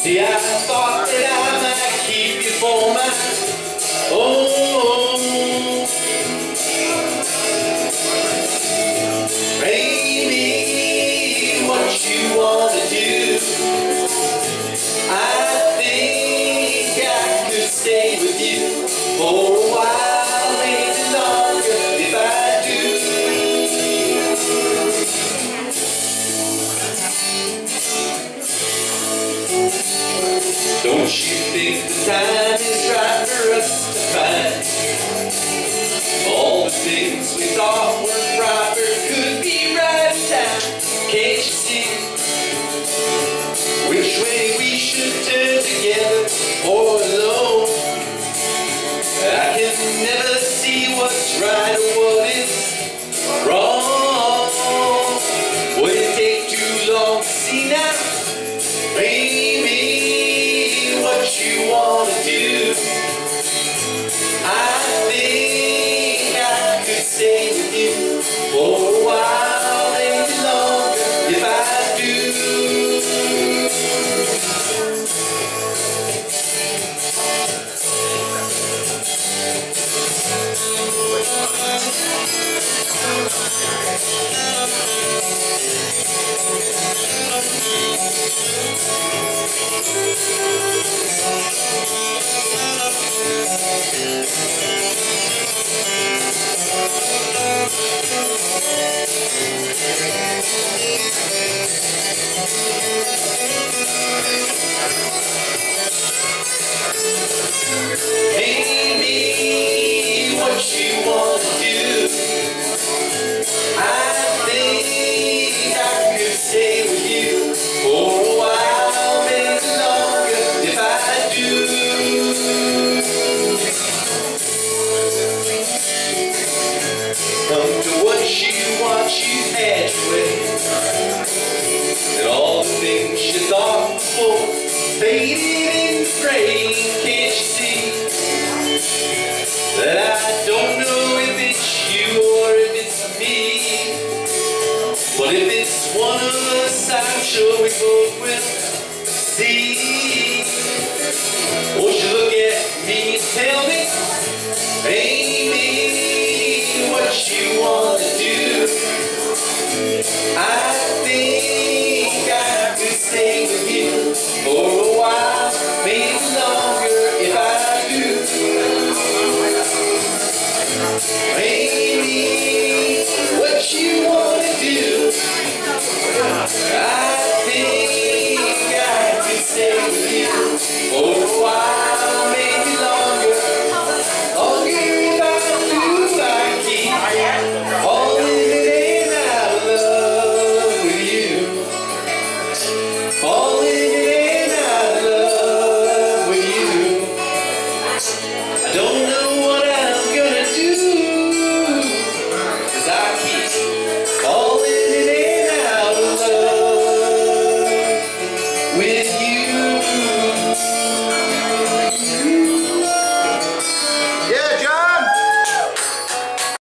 See, I thought that I might keep you for my own. Baby, what you wanna do? I think I could stay with you for a while, maybe longer if I do. Don't you think the time is right for us to find all the things we thought were proper could be right in time? Can't you see which way we should turn together or alone? I can never see what's right or what is wrong. Would it take too long to see now? Baby, what you wanna do? I think I could stay with you for a while, maybe longer if I do. Baby, what you wanna do? I think I could stay with you for a while, maybe longer if I do. Come to what you want, you had your way, and all the things you thought before faded in the rain. Can't you see that I don't know if it's you or if it's me? But if it's one of us, I'm sure we both will see. Won't you look at me and tell me, hey,